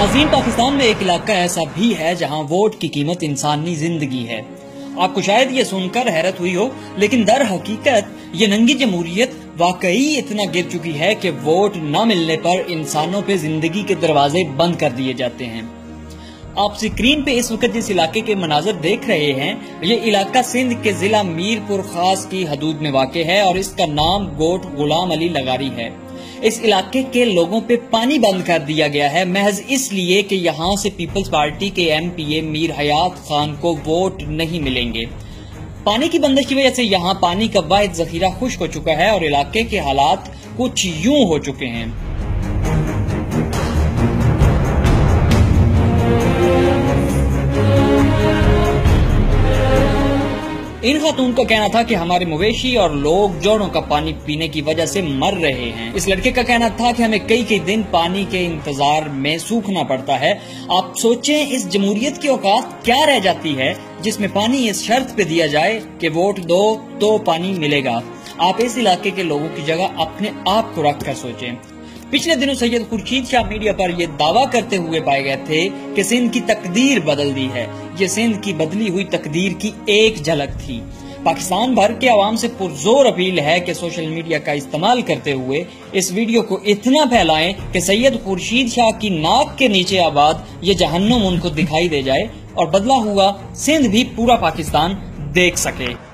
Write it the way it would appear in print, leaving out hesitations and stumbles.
नाज़रीन, पाकिस्तान में एक इलाका ऐसा भी है जहां वोट की कीमत इंसानी जिंदगी है। आपको शायद ये सुनकर हैरत हुई हो, लेकिन दर हकीकत ये नंगी जमहूरियत वाकई इतना गिर चुकी है कि वोट न मिलने पर इंसानों पे जिंदगी के दरवाजे बंद कर दिए जाते हैं। आप स्क्रीन पे इस वक्त जिस इलाके के मनाजर देख रहे हैं, ये इलाका सिंध के जिला मीरपुर खास की हदूद में वाक़ है और इसका नाम गोट गुलाम अली लगारी है। इस इलाके के लोगों पे पानी बंद कर दिया गया है महज इसलिए कि यहाँ से पीपल्स पार्टी के एमपीए मीर हयात खान को वोट नहीं मिलेंगे। पानी की बंदिश की वजह से यहाँ पानी का वाहिद जखीरा खुश्क हो चुका है और इलाके के हालात कुछ यूं हो चुके हैं। इन खातून का कहना था कि हमारे मवेशी और लोग जोड़ों का पानी पीने की वजह से मर रहे हैं। इस लड़के का कहना था कि हमें कई कई दिन पानी के इंतजार में सूखना पड़ता है। आप सोचें, इस जमहूरियत की औकात क्या रह जाती है जिसमें पानी इस शर्त पे दिया जाए कि वोट दो तो पानी मिलेगा। आप इस इलाके के लोगों की जगह अपने आप को रख कर सोचें। पिछले दिनों सैयद खुर्शीद शाह मीडिया पर यह दावा करते हुए पाए गए थे कि सिंध की तकदीर बदल दी है। ये सिंध की बदली हुई तकदीर की एक झलक थी। पाकिस्तान भर के आवाम से पुरजोर अपील है कि सोशल मीडिया का इस्तेमाल करते हुए इस वीडियो को इतना फैलाएं कि सैयद खुर्शीद शाह की नाक के नीचे आबाद ये जहन्नुम उनको दिखाई दे जाए और बदला हुआ सिंध भी पूरा पाकिस्तान देख सके।